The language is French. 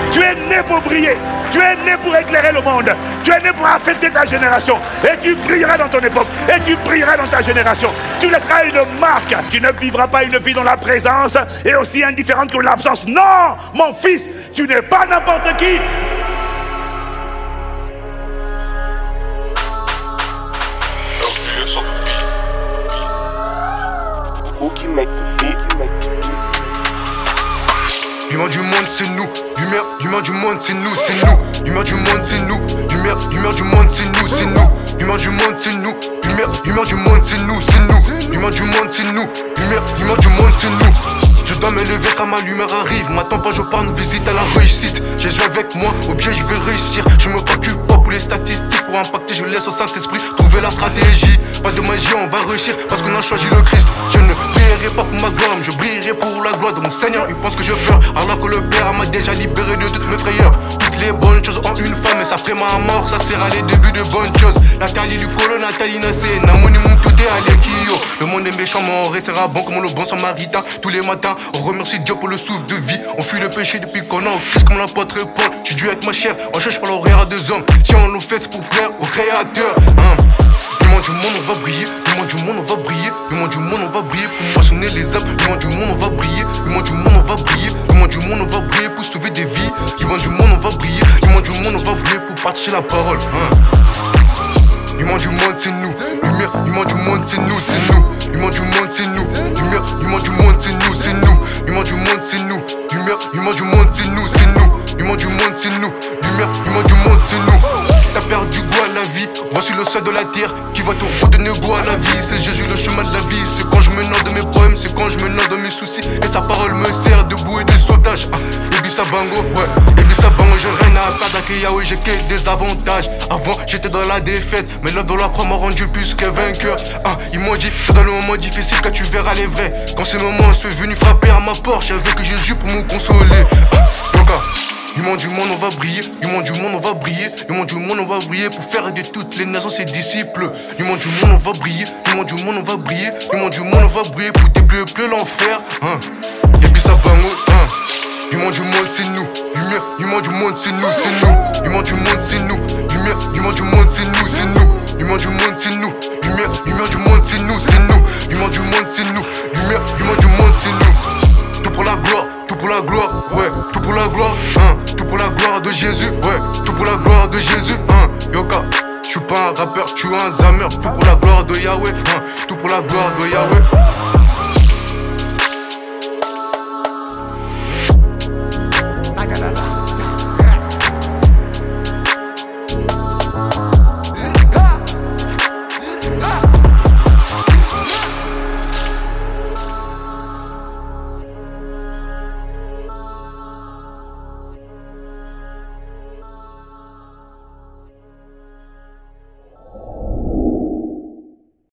Tu es né pour briller. Tu es né pour éclairer le monde. Tu es né pour affecter ta génération. Et tu brilleras dans ton époque. Et tu brilleras dans ta génération. Tu laisseras une marque. Tu ne vivras pas une vie dont la présence est aussi indifférente que l'absence. Non, mon fils, tu n'es pas n'importe qui. L'humain du monde c'est nous, l'humain du monde c'est nous, c'est nous. L'humain du monde c'est nous, l'humain du monde c'est nous, c'est nous. L'humain du monde c'est nous, l'humain du monde c'est nous, c'est nous. L'humain du monde c'est nous, l'humain du monde c'est nous. Je dois m'élever quand ma lumière arrive. M'attends pas, je pars une visite à la réussite. Jésus avec moi, au pied je vais réussir. Je me préoccupe pas pour les statistiques. Pour impacter, je laisse au Saint-Esprit trouver la stratégie. Pas de magie, on va réussir parce qu'on a choisi le Christ. Je ne brillerai pas pour ma gloire, mais je brillerai pour la gloire de mon Seigneur. Il pense que je pleure alors que le Père m'a déjà libéré de toutes mes frayeurs. Toutes les bonnes choses en une femme, et ça après ma mort, ça sera les débuts de bonnes choses. Nathalie Lucolo, Nathalie Nassé, Namoni Moutouté, Alekio. Le monde est méchant, mais on restera bon comme le bon samaritain. Tous les matins, on remercie Dieu pour le souffle de vie. On fuit le péché depuis qu'on a en Christ comme l'apôtre Paul. Tu dû être ma chair, on cherche pas l'horaire à deux hommes. Si on nous fait, c'est pour plaire au Créateur. Du monde du monde on va briller, du monde du monde on va briller, du monde du monde on va briller pour moissonner les arbres, du monde du monde on va briller, du monde du monde on va briller, du monde du monde on va briller pour sauver des vies, du monde du monde on va briller, du monde du monde on va briller pour partager la parole. Du monde du monde c'est nous, du monde du monde c'est nous, c'est nous. Du monde du monde c'est nous, du monde du monde c'est nous, c'est nous. Du monde du monde c'est nous, du monde du monde c'est nous, c'est nous. Du monde du monde c'est nous, du monde du monde c'est nous. T'as perdu goût à la vie, voici le sol de la terre qui va te redonner goût à la vie. C'est Jésus le chemin de la vie, c'est quand je me noie de mes problèmes, c'est quand je me noie de mes soucis. Et sa parole me sert de bouée de sautage. Ebisa Bango, ouais, Ebisa Bango, j'ai rien à perdre avec Yahweh, j'ai que des avantages. Avant j'étais dans la défaite, mais là dans la croix m'a rendu plus que vainqueur. Ils m'ont dit, c'est dans le moment difficile que tu verras les vrais. Quand ces moments sont venus frapper à ma porte, j'avais que Jésus pour me consoler. Du monde du monde on va briller, du monde du monde on va briller, du monde du monde on va briller pour faire de toutes les nations ses disciples. Du monde du monde on va briller, du monde du monde on va briller, du monde du monde on va briller pour débleuer l'enfer. Ebisa Bango, du monde c'est nous, du monde du monde c'est nous, c'est nous. Du monde du monde c'est nous, du monde du monde c'est nous, c'est nous. Du monde du monde c'est nous, du monde du monde c'est nous, c'est nous. Du monde du monde c'est nous, du monde du monde c'est nous. Tout pour la gloire, tout pour la gloire, ouais, tout pour la gloire, tout pour la gloire de Jésus, ouais, tout pour la gloire de Jésus, Yoka, je suis pas un rappeur, je suis un zameur, tout pour la gloire de Yahweh, tout pour la gloire de Yahweh.